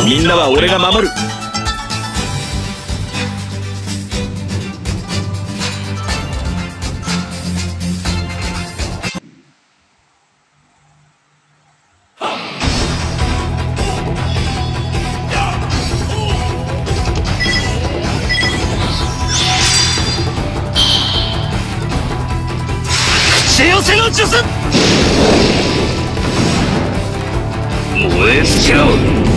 みんなは俺が守る。口寄せの術、燃え尽きろ。